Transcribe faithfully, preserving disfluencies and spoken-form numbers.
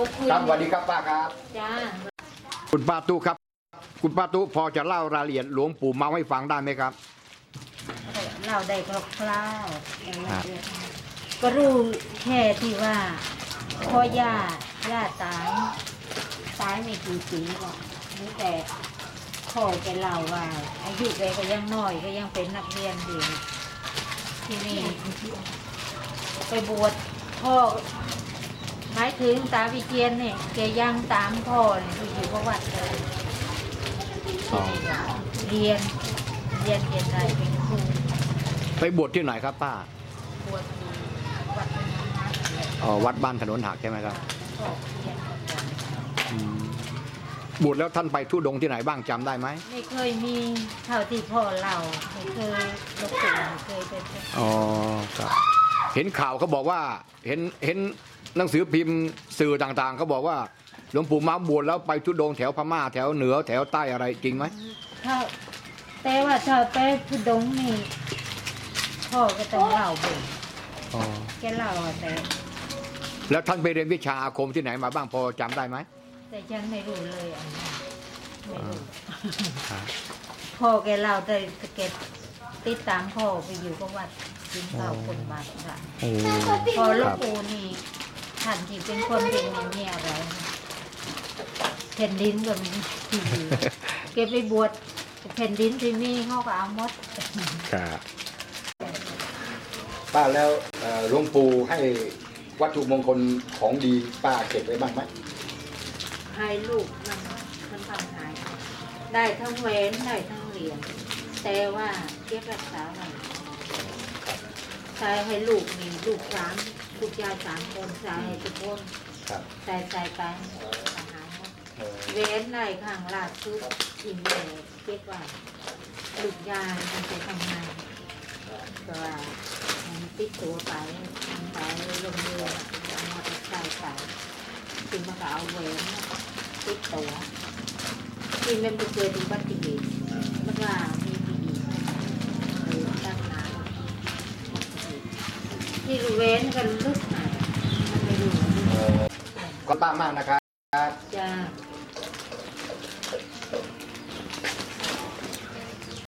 ครับสวัสดีครับป้าครับจ้าคุณป้าตู้ครับคุณป้าตู้พอจะเล่ารายละเอียดหลวงปู่เมาให้ฟังได้ไหมครับเราได้คร่าวๆก็รู้แค่ที่ว่าพ่อย่าย่าตายตายไม่กี่ปีหรอกนี่แต่พ่อแกเล่าว่าอายุแกก็ยังน้อยก็ยังเป็นนักเรียนอยู่ที่นี่ไปบวชพ่อหมายถึงตาวิเชียนเนี่ยแกยังตามพ่อเนี่ยอยู่ประวัติเลยเรียนเรียนเรียนอะไรเป็นครูไปบวชที่ไหนครับป้าบวชที่วัดถนนหักอ๋อวัดบ้านถนนหักใช่ไหมครับพ่อเรียนบวชแล้วท่านไปทุดงที่ไหนบ้างจำได้ไหมไม่เคยมีเท่าที่พ่อเล่าไม่เคยลบหลู่ไม่เคยเป็นอ๋อครับเห็นข่าวเขาบอกว่าเห็นเห็นหนังสือพิมพ์สื่อต่างๆเขาบอกว่าหลวงปู่มาบวชแล้วไปทุดงแถวพม่าแถวเหนือแถวใต้อะไรจริงไหมถ้าแต่ว่าถ้าไปทุดงนี่พ่อก็ต้องเล่าบ่อ๋อแกเล่าแต่แล้วท่านไปเรียนวิชาอาคมที่ไหนมาบ้างพอจำได้ไหมแต่ฉันไม่รู้เลยอันนี้ไม่รู้พ่อแกเล่าแต่แกติดตามพ่อไปอยู่กับวัดกินข้าวคนบาทค่ะพอหลวงปู่นี่ท่านที่เป็นคนเป็นเนี่ยอะไรแผ่นดินก็มีที่อยู่เก็บไปบวชแผ่นดินที่มีเขาก็เอาหมดครับป้าแล้วหลวงปู่ให้วัตถุมงคลของดีป้าเก็บไว้บ้างไหมให้ลูกมันมันทำหายได้ทั้งเว้นได้ทั้งเหรียญแต่ว่าเก็บรักษาไว้ใส่ให้ลูกมีลูกสามลูกยายสามคนใส่ให้ทุกคนใส่ใส่ไปอาหารเว้นในข้างลาดชุดทิมเลยเก็บไว้ลูกยายมันจะทำงานก็ว่ามันติดตัวไปมันไปลงเรือเอามอเตอร์ไซค์ไปถึงมาก็เอาเว้นติดตัวที่มันเกิดอุบัติเหตุแล้วก็มีปีดีหรือด้านหน้าที่เว้นกันลึกหน่อยมันไม่รู้ก็ป้ามากนะครับจ้า